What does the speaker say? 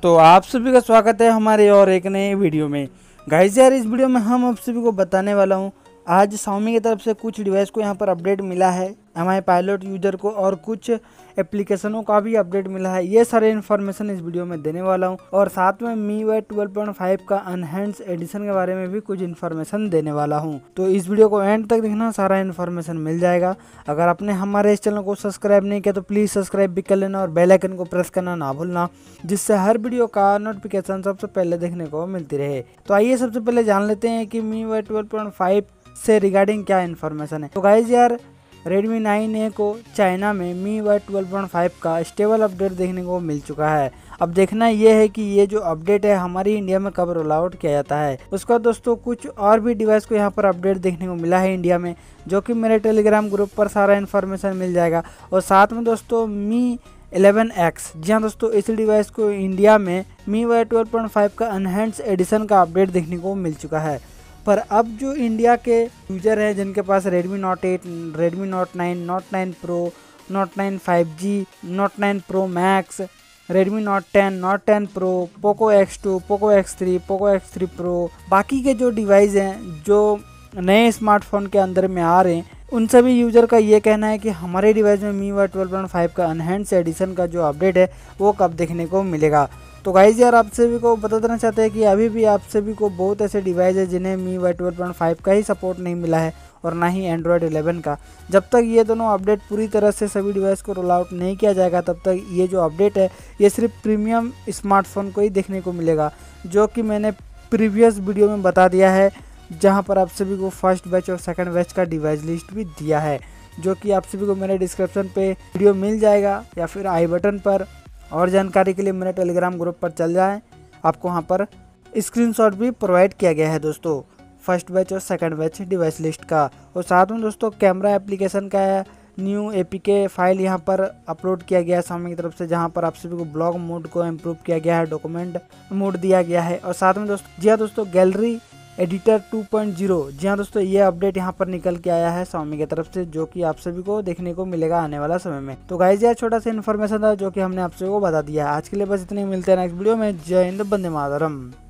तो आप सभी का स्वागत है हमारे और एक नए वीडियो में। गाइस यार, इस वीडियो में हम आप सभी को बताने वाला हूं, आज Xiaomi की तरफ से कुछ डिवाइस को यहां पर अपडेट मिला है हमारे पायलट यूजर को, और कुछ एप्लीकेशनों का भी अपडेट मिला है। ये सारे इन्फॉर्मेशन इस वीडियो में देने वाला हूं, और साथ में MIUI 12.5 का एनहेंस एडिशन के बारे में भी कुछ इन्फॉर्मेशन देने वाला हूं। तो इस वीडियो को एंड तक देखना, सारा इन्फॉर्मेशन मिल जाएगा। अगर आपने हमारे इस चैनल को सब्सक्राइब नहीं किया तो प्लीज़ सब्सक्राइब भी कर लेना और बेल आइकन को प्रेस करना ना भूलना, जिससे हर वीडियो का नोटिफिकेशन सबसे पहले देखने को मिलती रहे। तो आइए सबसे पहले जान लेते हैं कि MIUI 12.5 से रिगार्डिंग क्या इन्फॉर्मेशन है। तो गाइज यार, Redmi 9A को चाइना में MIUI 12.5 का स्टेबल अपडेट देखने को मिल चुका है। अब देखना यह है कि ये जो अपडेट है हमारी इंडिया में कब रोल आउट किया जाता है। उसका दोस्तों कुछ और भी डिवाइस को यहाँ पर अपडेट देखने को मिला है इंडिया में, जो कि मेरे टेलीग्राम ग्रुप पर सारा इन्फॉर्मेशन मिल जाएगा। और साथ में दोस्तों Mi 11X, जी हाँ दोस्तों, इस डिवाइस को इंडिया में MIUI 12.5 का एनहेंस एडिशन का अपडेट देखने को मिल चुका है। पर अब जो इंडिया के यूजर हैं जिनके पास Redmi Note 8, Redmi Note 9, Note 9 Pro, Note 9 5G, Note 9 Pro Max, Redmi Note 10, Note 10 Pro, Poco X2, Poco X3, Poco X3 Pro, बाकी के जो डिवाइस हैं जो नए स्मार्टफोन के अंदर में आ रहे हैं, उन सभी यूज़र का ये कहना है कि हमारे डिवाइस में MIUI 12.5 का एनहेंस एडिशन का जो अपडेट है वो कब देखने को मिलेगा। तो गाइज यार, आप सभी को बता देना चाहते हैं कि अभी भी आप सभी को बहुत ऐसे डिवाइस है जिन्हें MIUI 12.5 का ही सपोर्ट नहीं मिला है, और ना ही Android 11 का। जब तक ये दोनों अपडेट पूरी तरह से सभी डिवाइस को रोल आउट नहीं किया जाएगा, तब तक ये जो अपडेट है ये सिर्फ प्रीमियम स्मार्टफोन को ही देखने को मिलेगा, जो कि मैंने प्रीवियस वीडियो में बता दिया है, जहाँ पर आप सभी को फर्स्ट बैच और सेकंड बैच का डिवाइस लिस्ट भी दिया है, जो कि आप सभी को मेरे डिस्क्रिप्शन पे वीडियो मिल जाएगा या फिर आई बटन पर। और जानकारी के लिए मेरे टेलीग्राम ग्रुप पर चल जाएं, आपको वहाँ पर स्क्रीनशॉट भी प्रोवाइड किया गया है दोस्तों, फर्स्ट बैच और सेकंड बैच डिवाइस लिस्ट का। और साथ में दोस्तों कैमरा एप्लीकेशन का न्यू APK फाइल यहाँ पर अपलोड किया गया है Xiaomi की तरफ से, जहाँ पर आप सभी को ब्लॉग मोड को इम्प्रूव किया गया है, डॉक्यूमेंट मोड दिया गया है। और साथ में दोस्तों, जी हाँ दोस्तों, गैलरी एडिटर 2.0, जी हाँ दोस्तों, ये अपडेट यहाँ पर निकल के आया है Xiaomi की तरफ से, जो कि आप सभी को देखने को मिलेगा आने वाला समय में। तो गाइस यार, छोटा सा इन्फॉर्मेशन था जो कि हमने आप सभी को बता दिया है। आज के लिए बस इतने, मिलते हैं नेक्स्ट वीडियो में। जय हिंद, वंदे मातरम।